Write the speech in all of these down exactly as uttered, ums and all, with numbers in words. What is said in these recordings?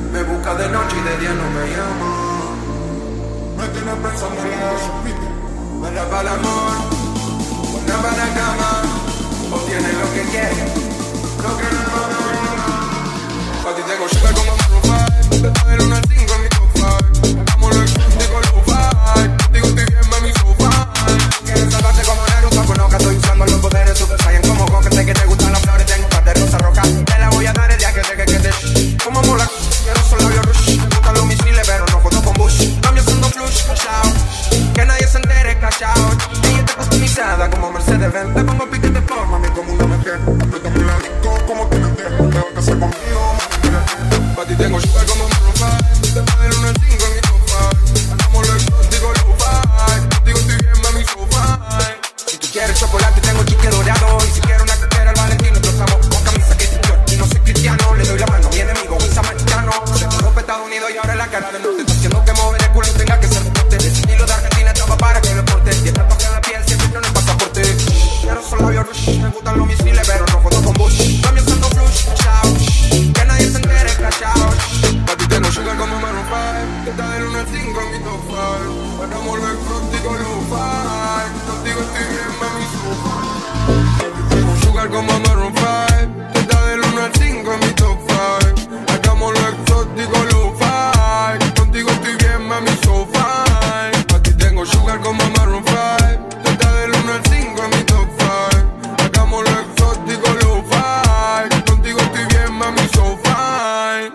Me busca de noche y de día no me llama. Me tiene pensando en eso. Buena para el amor, buena para la cama. Obtiene lo que quiere, lo que no lo no. Pa' ti tengo sugar como Maroon five. Desde el uno al cinco en mi top five. Hagámoslo exótico, low five. Contigo estoy bien, mami, so fine. Quieres salvarte como Naruto, pues no que estoy usando los poderes Super Saiyan como Goku. Sé que te gustan las flores, tengo un par de rosas rojas. Te la voy a dar el día que deje que te como mola, quiero solo labios rush. Me gustan los misiles, pero no jodo con Bush. Cambio siendo flush, chao. Que nadie se entere, cachao. Ella está customizada como Mercedes-Benz. Te pongo pique de forma, mami, como una mujer. Apriétame la disco, como te metes. Te vas a casar conmigo, mami. Pa' ti tengo sugar como Maroon five. Después del uno al cinco en mi top five. Hagámoslo exótico, low five. Contigo estoy bien, mami, so fine. Si tú quieres chocolate, tengo chique dorado. Y si quieres una cartera, el Valentino, trozamos con camisa que yo. Y no soy cristiano, le doy la mano a mi enemigo, un samaritano. Se mudó para Estados Unidos y ahora es la cara del norte. Está haciendo que mover el culo tenga que ser deporte. El estilo de Argentina estaba para que lo porte. Y el tatuaje en la piel siempre no es pasaporte. Quiero solo labios rush, me gustan los misiles, pero no jodo con Bush. Cambio siendo flush, chao. Que nadie se entere, cachao. Pa' ti tengo sugar como Maroon five. Que está del uno al cinco en mi top five. Hagámoslo exótico, low five. Contigo estoy bien, mami, so fine. Tengo sugar como Maroon five. Que está del uno al cinco en mi top five. Hagámoslo exótico, low five. Contigo estoy bien, mami, so fine. Pa' ti tengo sugar como Maroon five. Que está del uno al cinco en mi top five. Hagámoslo exótico, low five. Contigo estoy bien, mami, so fine.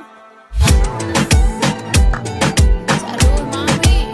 Salud, mami.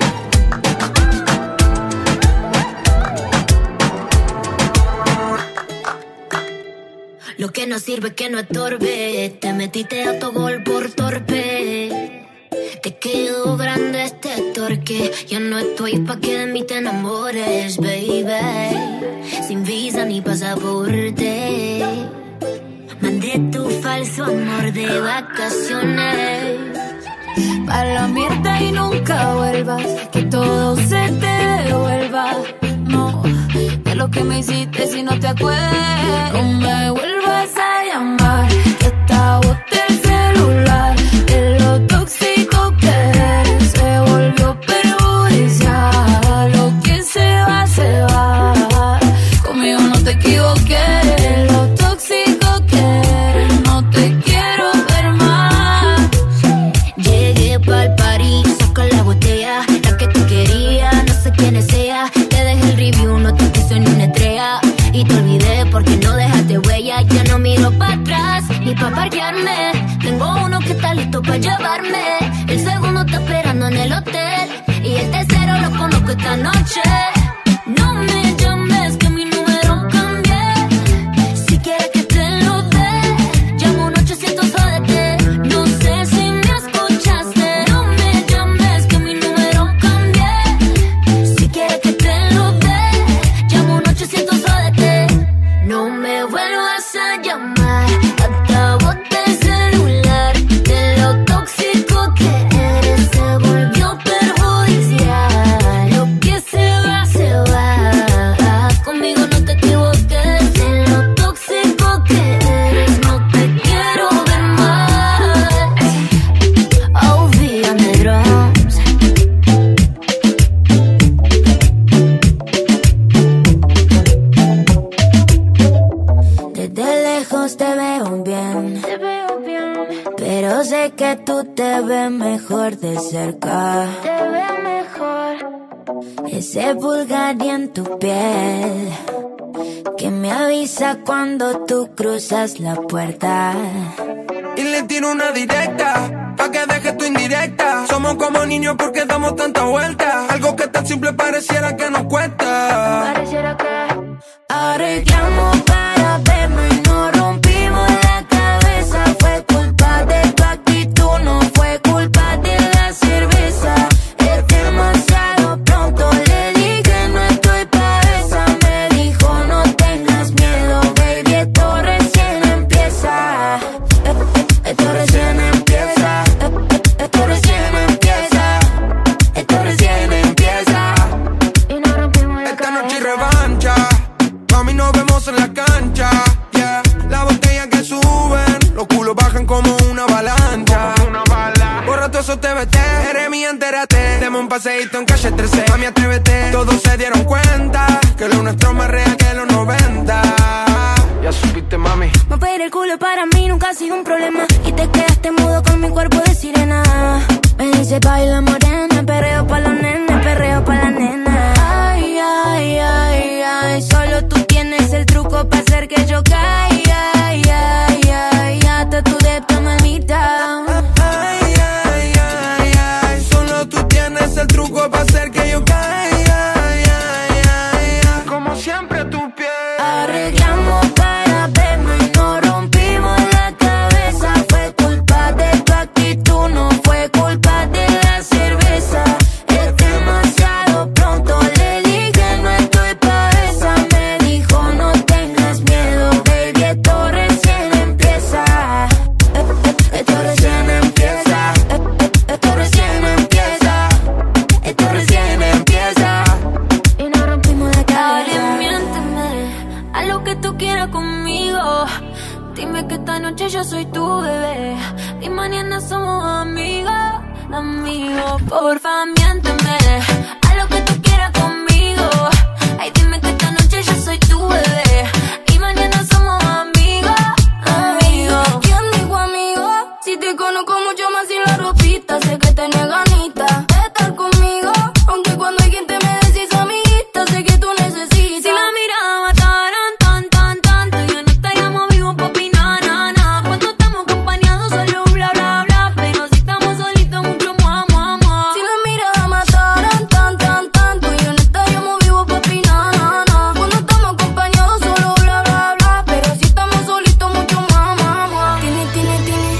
Lo que no sirve que no estorbe. Te metiste a tu gol por torpe. Te quedó grande este torque. Ya no estoy pa' que de mí te enamores, baby. Sin visa ni pasaporte. Mandé tu falso amor de vacaciones. Pa' la mierda y nunca vuelvas. Que todo se te devuelva. No, de lo que me hiciste si no te acuerdas. No me vuelvas a llamar. Que hasta boté el celular. De lo tóxico que eres se volvió perjudicial. Lo que se va, se va. Conmigo no te equivoqué. Lo tóxico que eres, no te quiero ver más. Llegué pa'l party, saca la botella. La que tú querías, no sé quién sea. Te dejé el review, no te puse ni una estrella. Y te olvidé porque no dejaste huella. Ya no miro para atrás, ni pa' parquearme. Tengo uno que está listo pa' llevarme. El segundo está esperando en el hotel. Y el tercero lo conozco esta noche. No me llames que mi número cambié. Si quieres que te lo dé, llamo un ochocientos O D T. No sé si me escuchaste. No me llames que mi número cambié. Si quieres que te lo dé, llamo un ochocientos O D T. No me vuelvas a llamar. Hasta boté el celular. De lo tóxico que eres se volvió perjudicial. Lo que se va, se va. Conmigo no te equivoques. De lo tóxico que eres no te quiero ver más. Oh, V on the drums. Desde lejos te veo bien. Te veo bien. Pero sé que tú te ves mejor de cerca. Te veo mejor. Ese Bulgari en tu piel que me avisa cuando tú cruzas la puerta. Y le tiro una directa, pa' que deje tu indirecta. Somos como niños porque damos tanta vuelta. Algo que tan simple pareciera que nos cuesta. Pareciera que arreglamos para vernos y no rompimos la cabeza. Fue culpa de tu actitud, no fue culpa de la cerveza. Es demasiado pronto, le dije no estoy pa' esa. Me dijo no tengas miedo, baby, esto recién empieza. Esto recién empieza. Esto recién empieza. Esto recién empieza. Y no rompimos la Esta noche y cabeza. revancha. Mami, nos vemos en la cancha. Yeah. La botella que suben, los culos bajan como una avalancha. Una avalancha. rato eso te vete. Eres mía, entérate. Demos un paseíto en calle trece. Mami, atrévete. Todos se dieron cuenta que lo nuestro es más real que los noventa. Ya supiste, mami. Mover el culo para mí nunca ha sido un problema. Y te quedaste mudo con mi cuerpo de sirena. Me dice baila morena, perreo pa' los nenes, perreo pa' la nena. Ay, ay, ay, ay, solo tú tienes el truco para hacer que yo caiga. Ay, ay, ay, hasta tu depto, mamita. Ay, ay, ay, ay, solo tú tienes el truco para hacer que yo caiga. Ay, ay, ay, ay, como siempre a tu piel. Arreglamos para vernos y nos rompimos la cabeza. Fue culpa de tu actitud, no fue culpa de la cerveza. Es demasiado pronto, le dije no estoy pa' esa. Me dijo no tengas miedo, baby, esto recién empieza. Esto recién empieza. Esto recién empieza. Esto recién empieza. Y nos rompimos la cabeza. Dale, miénteme, haz lo que tú quieras conmigo. Dime que esta noche yo soy tu bebé y mañana somos amigos, amigos. Porfa, miénteme, haz lo que tú quieras conmigo. Ay, dime que esta noche yo soy tu bebé y mañana somos amigos, amigos. ¿Quién dijo amigo? Si te conozco mucho más sin la ropita, sé que tenés ganita de estar conmigo. Aunque cuando alguien te me decís amiguita, sé que tú necesitas. Si la mirada mataran tan, tan, tanto, ya no estaríamos vivos, papi, na, na, na. Cuando estamos acompañados solo bla, bla, bla. Pero si estamos solitos mucho más, más, más. Si la mirada mataran tan, tan, tanto, ya no estaríamos vivos, papi, na, na, na. Cuando estamos acompañados solo bla, bla, bla. Pero si estamos solitos mucho más, más, más. Tiene, tiene, tiene.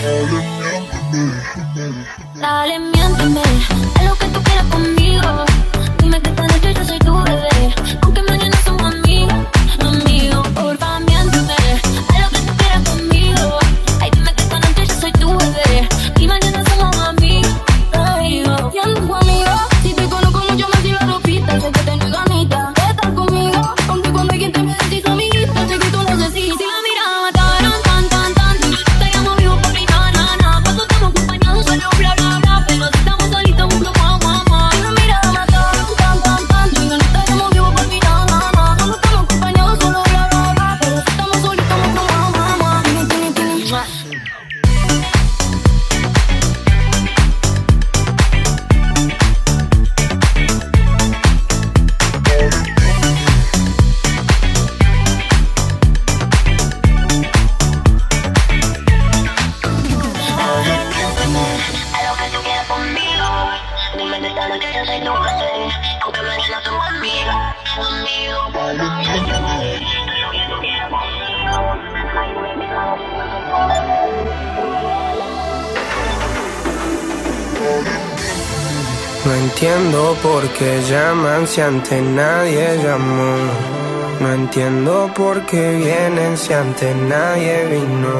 Dale, miénteme, haz lo que tú quieras conmigo. Dime que esta noche yo soy tu bebé, aunque mañana somos amigos, amigos. Porfa, miénteme, haz lo que tú quieras conmigo. Ay, dime que esta noche yo soy tu bebé y mañana somos amigos, amigos. ¿Quién dijo amigo? Si te conozco mucho más sin la ropita, sé que tenés ganita de estar conmigo. Aunque cuando alguien te me decís amiguita, sé que tú necesitas. Si la mirada mataron tan, tan, tan, estaríamos vivos, papi, na, na, na. Cuando estamos acompañados solo bla, bla, bla. Pero si estamos solitos mucho más, más, más. Si la mirada mataron tan, tan, tan, y no estaríamos vivos, papi, na, na, na. Cuando estamos acompañados solo bla, bla, bla. Pero si estamos solitos mucho más, más, más. Tiene, tiene, tiene. No entiendo por qué llaman si antes nadie llamó. No entiendo por qué vienen si antes nadie vino.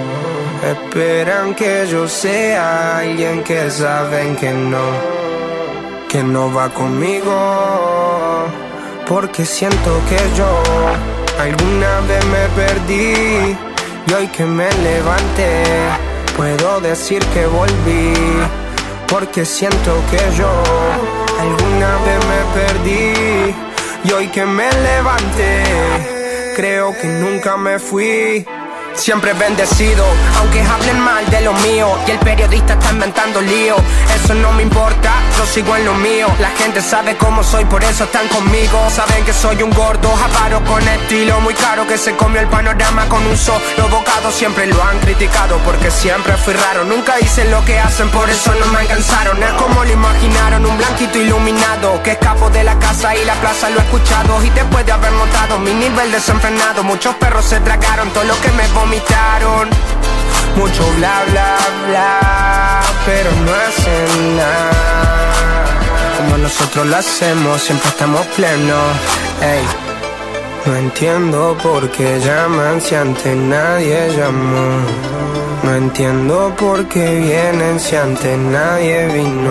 Esperan que yo sea alguien que saben que no, que no va conmigo. Porque siento que yo alguna vez me perdí y hoy que me levanté puedo decir que volví. Porque siento que yo alguna vez me perdí y hoy que me levanté creo que nunca me fui. Siempre bendecido, aunque hablen mal de lo mío y el periodista está inventando lío. Eso no me importa, yo sigo en lo mío. La gente sabe cómo soy, por eso están conmigo. Saben que soy un gordo, avaro con estilo muy caro, que se comió el panorama con un solo bocado. Siempre lo han criticado porque siempre fui raro. Nunca hice lo que hacen, por eso no me alcanzaron. Es como lo imaginaron, un blanquito iluminado que escapo de la casa y la plaza. Lo he escuchado y después de haber notado mi nivel desenfrenado, muchos perros se tragaron todo lo que me vomitaron. Mucho bla bla bla, pero no hacen nada como nosotros lo hacemos, siempre estamos plenos. Ey, no entiendo por qué llaman si antes nadie llamó. No entiendo por qué vienen si antes nadie vino.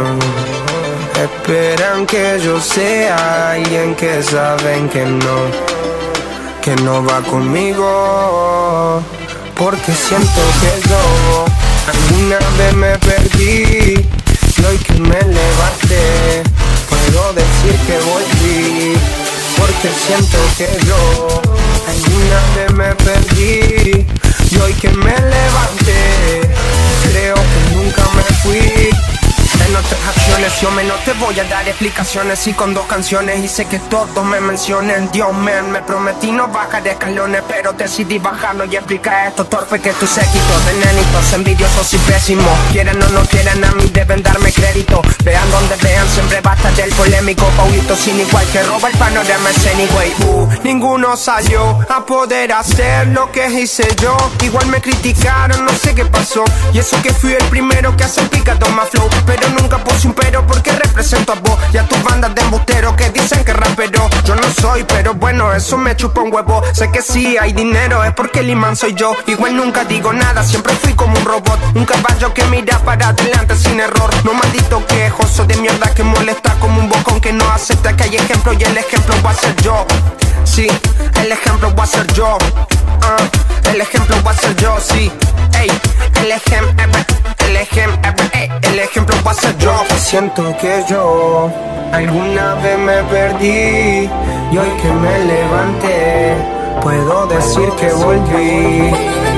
Esperan que yo sea alguien que saben que no, que no va conmigo. Porque siento que yo alguna vez me perdí y hoy que me levanté puedo decir que volví, porque siento que yo alguna vez me perdí y hoy que me levanté creo que nunca me fui. En nuestras acciones yo me no te voy a dar explicaciones, y con dos canciones hice que todos me mencionen. Dios me, me prometí no bajar de escalones, pero decidí bajarlo y explicar esto torpe que tu séquito de nenitos envidiosos y pésimos. Quieren o no quieren a mí deben darme crédito, vean donde vean siempre basta del polémico Paulito sin igual que roba el panorama escénico. Y uh, ninguno salió a poder hacer lo que hice yo, igual me criticaron, no sé qué pasó, y eso que fui el primero que hace el picado más flow, pero nunca puse un pero porque represento a vos y a tus bandas de embusteros que dicen que rapero yo no soy, pero bueno, eso me chupa un huevo. Sé que sí hay dinero, es porque el imán soy yo. Igual nunca digo nada, siempre fui como un robot, un caballo que mira para adelante sin error. No maldito quejoso de mierda que molesta como un bocón que no acepta que hay ejemplo, y el ejemplo va a ser yo. Sí, el ejemplo va a ser yo. uh, El ejemplo va a ser yo, sí. Ey, el ejemplo, el ejemplo, el ejemplo va a ser yo. Siento que yo alguna vez me perdí y hoy que me levanté puedo decir que volví.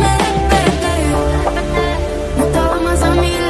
No estaba más a mi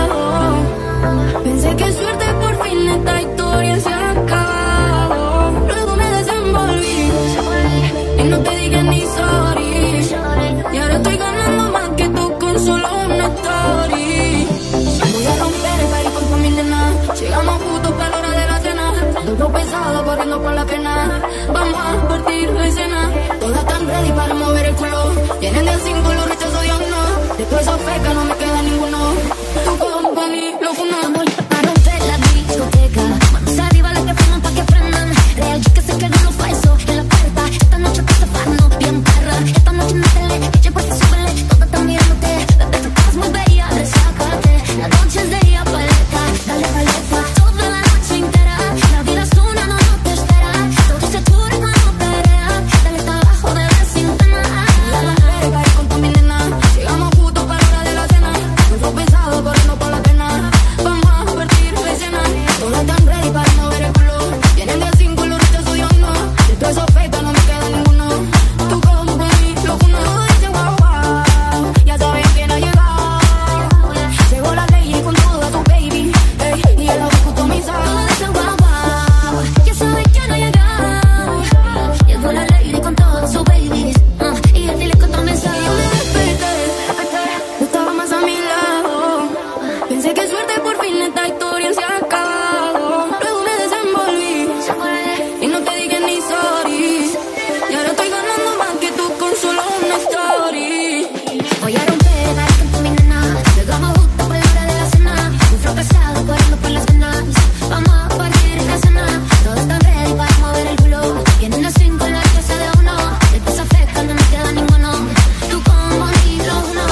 lado, pensé que suerte por fin esta historia se ha acabado. Luego me desenvolví y no te dije ni sorry, y ahora estoy ganando más que tú con solo una story. Voy a romper el party con tu mil de nada. Llegamos justo para la hora de la cena, todo pesado corriendo por la pena. Vamos a partir la escena, todas están ready para mover el culo. Vienen de cinco, los rechazos de uno, después esa feca no me queda ninguno. Tu company, lo funan. Voy a romper la discoteca, manos arriba las que fuman pa' que prendan. Real que sé que no falso en la puerta. Esta noche te zafarno bien perra. Esta noche métele, D J pues súbele. Todas están mirándote, bebé tú estás muy bella, resácate. La noche es de día, paleta, dale paleta. Toda la noche entera, la vida es una, no, no te espera. Todo se cura cuando pelea, dale trabajo, bebé sin pena. Voy a romper el party con tu mil de nada. Llegamos justo para la hora de la cena, todo pesado corriendo por la pena. Vamos a partir la escena, todas están ready para mover el culo. Vienen de cinco, los rechazos de uno, de toda esa feca no me queda ninguno. Tu company, lo funan. Dice wow wow, ya saben quién ha llegado. Llegó la ley con toda tu baby, ey, y el auto customizado. Todo dice guau guau, ya saben quién ha llegado. Llegó la lady con todos sus babies, uh, y el dile con todo mensaje. Y yo me desperté, no estaba más a mi lado. Pensé que suerte por fin esta historia se ha acabado. Luego me desenvolví y no te dije ni sorry, y ahora estoy ganando más que tú con solo una story. Voy a romper el party con tu mi nena. Llegamos justo por la hora de la cena, un flow pesado corriendo por las venas. Vamos a partir la cena, todos están ready para mover el culo. Vienen las cinco, la casa de uno, después esa feca no me queda ninguno. Tú como ni lo uno.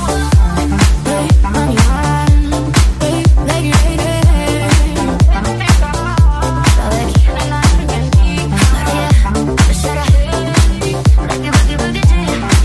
Hey, animal, hey, lady, lady. La Becky, María, Sara, Becky, Becky, Becky, la Becky.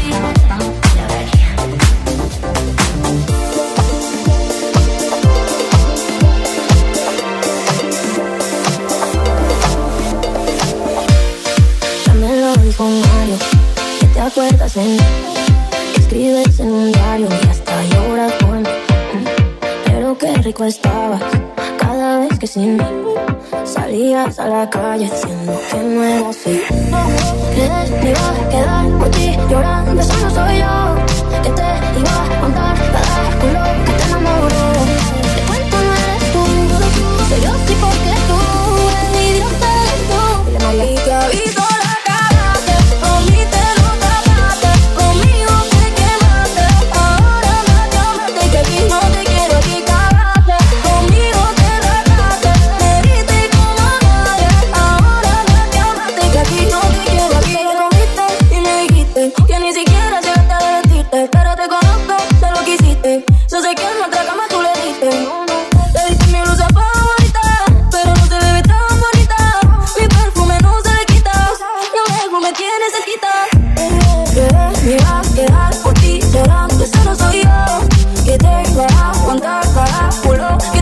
Ya me lo dijo Mario, que te acuerdas de mí, que escribes en un diario y hasta lloras por mí. Pero qué rico estabas cada vez que sin mí salías a la calle diciendo que no eras feliz. Que me iba a quedar por ti llorando, eso no soy yo. Que te iba a contar cada culo que te enamoró. Te cuento no eres tú, soy yo sí porque tú eres mi idiota eres tú. Dile María. Y te aviso la cagaste, con mí te lo tapaste, conmigo te quemaste, ahora me llamaste que aquí no te quiero, aquí cagaste, conmigo te rataste, me diste como a nadie, ahora me llamaste que aquí no te quiero, aquí te lo viste y me dijiste que ni siquiera llegaste a vestirte, pero te conozco contar cada culo que